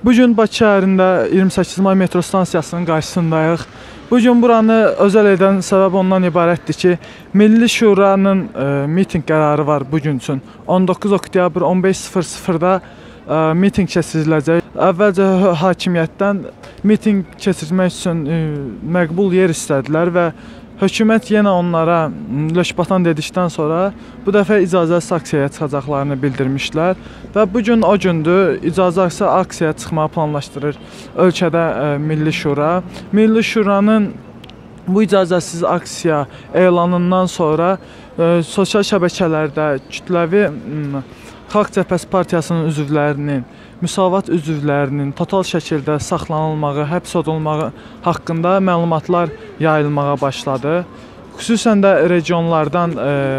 Bugün Bakı şəhərində 28 may metro stansiyasının qarşısındayıq. Bugün buranı özəl edən səbəb ondan ibarətdir ki, Milli Şuranın miting qərarı var bugün üçün. 19 oktyabr 15:00-da miting keçiriləcək. Əvvəlcə hakimiyyətdən miting keçirmək üçün məqbul yer istədilər və hökumət yenə onlara lökbatan dedikdən sonra bu dəfə icazəsiz aksiyaya çıxacaqlarını bildirmişlər və bugün o gündür, icazəsiz aksiyaya çıxmağı planlaşdırır ölkədə Milli Şura. Milli Şuranın bu icazəsiz aksiya elanından sonra sosial şəbəkələrdə kütləvi Xalq Cəbhəsi Partiyasının üzvlərinin, Müsavat üzvlərinin total şəkildə saxlanılmağı, həbs olunmağı haqqında məlumatlar yayılmağa başladı. Xüsusən də regionlardan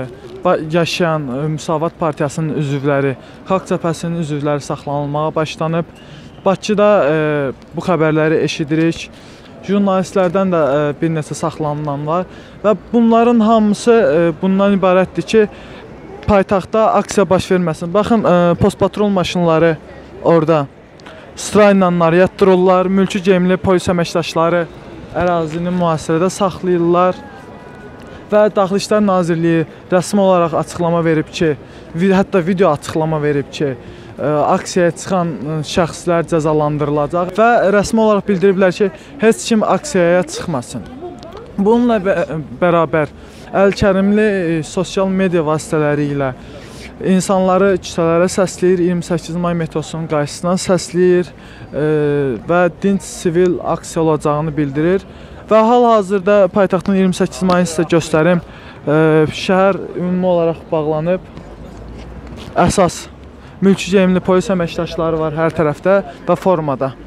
yaşayan Müsavat Partiyasının üzvləri, Xalq Cəbhəsinin üzvləri saxlanılmağa başlanıb. Bakıda bu xəbərləri eşidirik. Jurnalistlərdən də bir neçə saxlanılan var və bunların hamısı bundan ibarətdir ki, paytaxtda aksiya baş verməsin. Baxın, postpatrol maşınları orada sıra ilə naryad dururlar, mülki gemli polis əməkdaşları ərazini mühasirədə saxlayırlar və Daxili İşlər Nazirliyi rəsmi olaraq açıqlama verib ki, hətta video açıqlama verib ki, aksiyaya çıxan şəxslər cəzalandırılacaq və rəsmi olaraq bildiriblər ki, heç kim aksiyaya çıxmasın. Bununla bərabər əlkərimli sosial media vasitələri ilə insanları küçələrə səsləyir, 28 may metrosunun qarşısından səsləyir və dinc sivil aksiya olacağını bildirir. Və hal-hazırda paytaxtın 28 mayını sizə göstərim. Şəhər ümumi olaraq bağlanıb. Əsas mülki gemli polis əməkdaşları var hər tərəfdə və formada.